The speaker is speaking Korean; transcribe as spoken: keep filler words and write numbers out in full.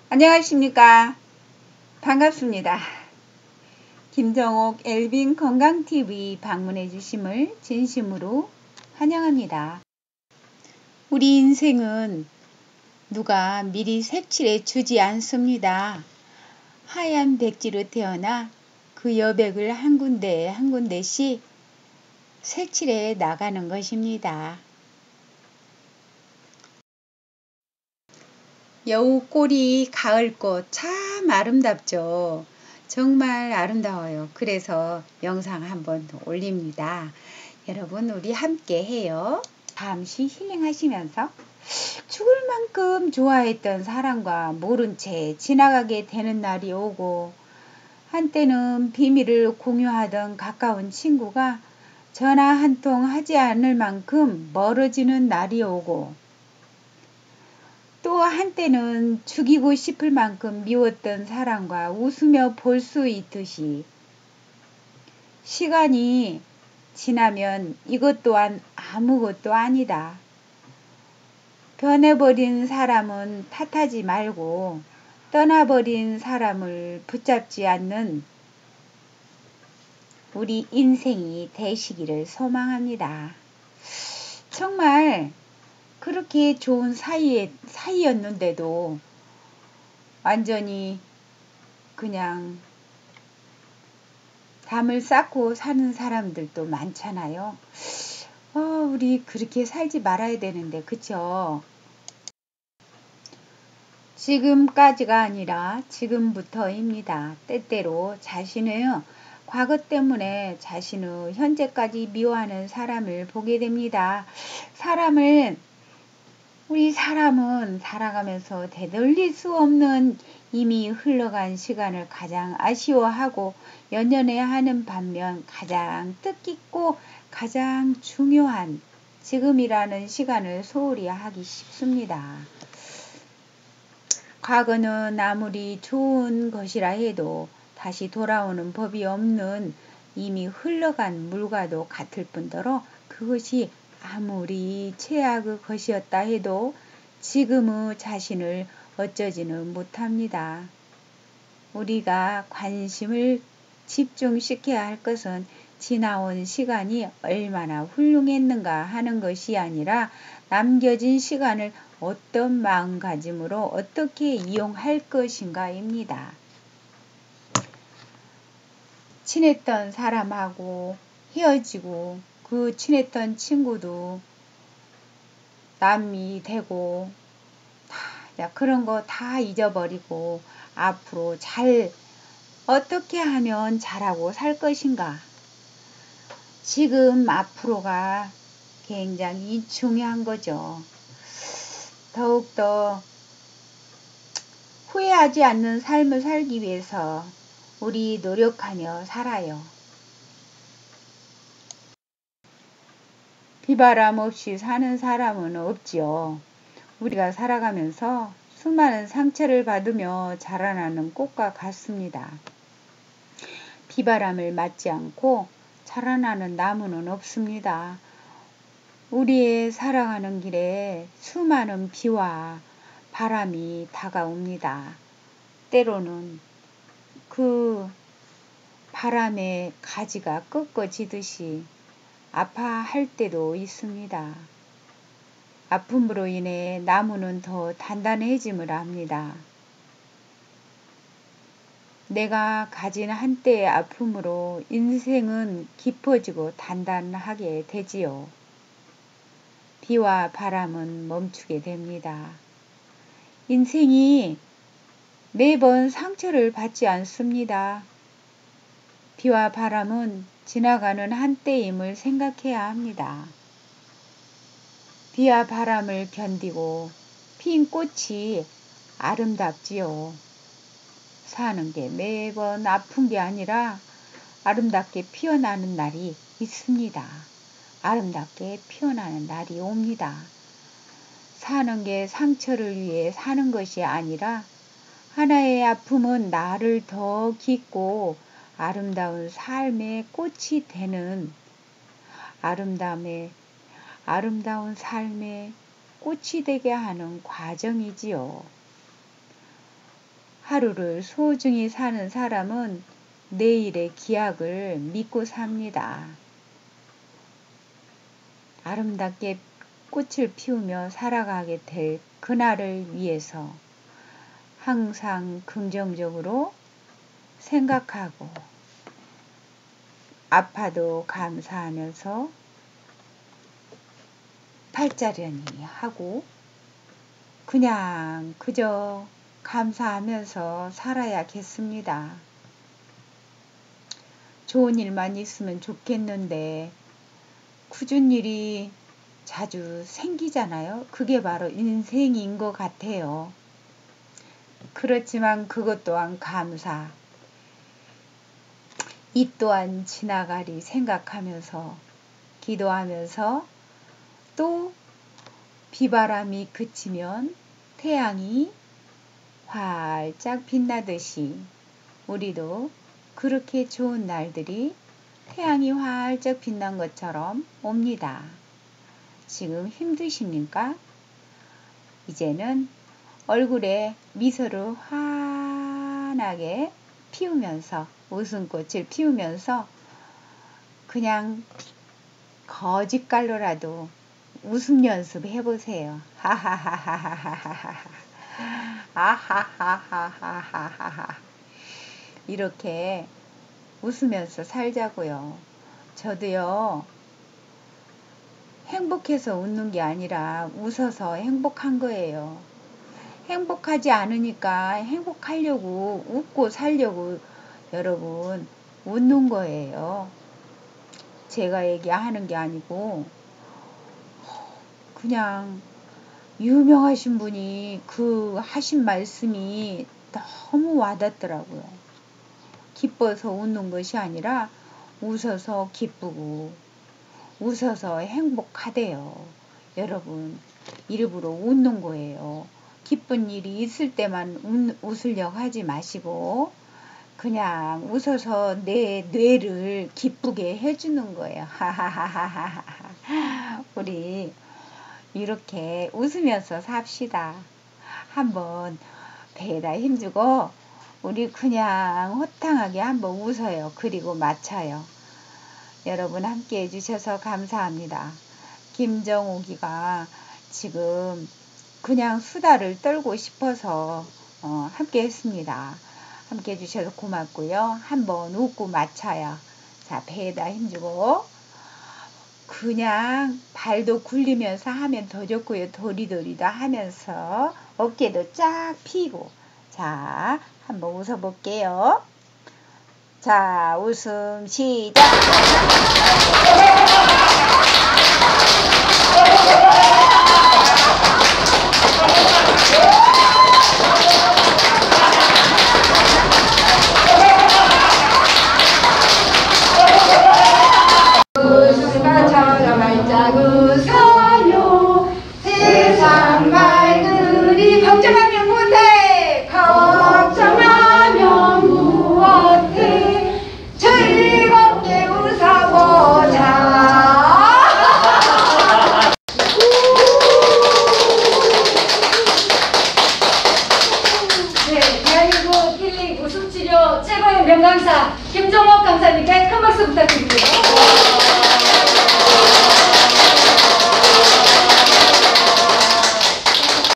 안녕하십니까. 반갑습니다. 김정옥 엘빈 건강티비 방문해 주심을 진심으로 환영합니다. 우리 인생은 누가 미리 색칠해 주지 않습니다. 하얀 백지로 태어나 그 여백을 한 군데 한 군데씩 색칠해 나가는 것입니다. 여우꼬리 가을꽃 참 아름답죠. 정말 아름다워요. 그래서 영상 한번 올립니다. 여러분 우리 함께 해요. 잠시 힐링하시면서 죽을 만큼 좋아했던 사람과 모른 채 지나가게 되는 날이 오고, 한때는 비밀을 공유하던 가까운 친구가 전화 한 통 하지 않을 만큼 멀어지는 날이 오고, 또 한때는 죽이고 싶을 만큼 미웠던 사람과 웃으며 볼 수 있듯이 시간이 지나면 이것 또한 아무것도 아니다. 변해버린 사람은 탓하지 말고 떠나버린 사람을 붙잡지 않는 우리 인생이 되시기를 소망합니다. 정말 그렇게 좋은 사이에, 사이였는데도 완전히 그냥 담을 쌓고 사는 사람들도 많잖아요. 어, 우리 그렇게 살지 말아야 되는데, 그쵸? 지금까지가 아니라 지금부터입니다. 때때로 자신의 과거 때문에 자신의 현재까지 미워하는 사람을 보게 됩니다. 사람을 우리 사람은 살아가면서 되돌릴 수 없는 이미 흘러간 시간을 가장 아쉬워하고 연연해야 하는 반면 가장 뜻깊고 가장 중요한 지금이라는 시간을 소홀히 하기 쉽습니다. 과거는 아무리 좋은 것이라 해도 다시 돌아오는 법이 없는 이미 흘러간 물과도 같을 뿐더러 그것이 아무리 최악의 것이었다 해도 지금의 자신을 어쩌지는 못합니다. 우리가 관심을 집중시켜야 할 것은 지나온 시간이 얼마나 훌륭했는가 하는 것이 아니라 남겨진 시간을 어떤 마음가짐으로 어떻게 이용할 것인가입니다. 친했던 사람하고 헤어지고 그 친했던 친구도 남이 되고 다 그런 거 다 잊어버리고 앞으로 잘 어떻게 하면 잘하고 살 것인가. 지금 앞으로가 굉장히 중요한 거죠. 더욱더 후회하지 않는 삶을 살기 위해서 우리 노력하며 살아요. 비바람 없이 사는 사람은 없지요. 우리가 살아가면서 수많은 상처를 받으며 자라나는 꽃과 같습니다. 비바람을 맞지 않고 자라나는 나무는 없습니다. 우리의 살아가는 길에 수많은 비와 바람이 다가옵니다. 때로는 그 바람의 가지가 꺾어지듯이 아파할 때도 있습니다. 아픔으로 인해 나무는 더 단단해짐을 합니다. 내가 가진 한때의 아픔으로 인생은 깊어지고 단단하게 되지요. 비와 바람은 멈추게 됩니다. 인생이 매번 상처를 받지 않습니다. 비와 바람은 지나가는 한때임을 생각해야 합니다. 비와 바람을 견디고 핀 꽃이 아름답지요. 사는 게 매번 아픈 게 아니라 아름답게 피어나는 날이 있습니다. 아름답게 피어나는 날이 옵니다. 사는 게 상처를 위해 사는 것이 아니라 하나의 아픔은 나를 더 깊고 아름다운 삶의 꽃이 되는 아름다움의 아름다운 삶의 꽃이 되게 하는 과정이지요. 하루를 소중히 사는 사람은 내일의 기약을 믿고 삽니다. 아름답게 꽃을 피우며 살아가게 될 그날을 위해서 항상 긍정적으로 생각하고 아파도 감사하면서 팔자련이 하고 그냥 그저 감사하면서 살아야겠습니다. 좋은 일만 있으면 좋겠는데 굳은 일이 자주 생기잖아요. 그게 바로 인생인 것 같아요. 그렇지만 그것 또한 감사. 이 또한 지나가리 생각하면서 기도하면서 또 비바람이 그치면 태양이 활짝 빛나듯이 우리도 그렇게 좋은 날들이 태양이 활짝 빛난 것처럼 옵니다. 지금 힘드십니까? 이제는 얼굴에 미소를 환하게 피우면서 웃음꽃을 피우면서 그냥 거짓말로라도 웃음 연습 해보세요. 하하하하하하하. 아하하하하하하. 이렇게 웃으면서 살자고요. 저도요. 행복해서 웃는 게 아니라 웃어서 행복한 거예요. 행복하지 않으니까 행복하려고 웃고 살려고 여러분 웃는 거예요. 제가 얘기하는 게 아니고 그냥 유명하신 분이 그 하신 말씀이 너무 와닿더라고요. 기뻐서 웃는 것이 아니라 웃어서 기쁘고 웃어서 행복하대요. 여러분 일부러 웃는 거예요. 기쁜 일이 있을 때만 웃, 웃으려고 하지 마시고 그냥 웃어서 내 뇌를 기쁘게 해주는 거예요. 하하하하하. 우리 이렇게 웃으면서 삽시다. 한번 배에다 힘주고 우리 그냥 호탕하게 한번 웃어요. 그리고 맞춰요. 여러분 함께 해주셔서 감사합니다. 김정옥이가 지금 그냥 수다를 떨고 싶어서 어, 함께 했습니다. 함께 해주셔서 고맙고요. 한번 웃고 맞춰요. 자, 배에다 힘주고 그냥 발도 굴리면서 하면 더 좋고요. 도리도리도 하면서 어깨도 쫙 펴고 자, 한번 웃어볼게요. 자, 웃음 시작! 웃음과 저가 말짝 웃어요. 세상 말들이 걱정하면 못해 걱정하면 무엇해 즐겁게 웃어보자. 네, 대한민국 힐링 웃음치료 최고의 명강사 김정옥 강사님께 큰 박수 부탁드립니다.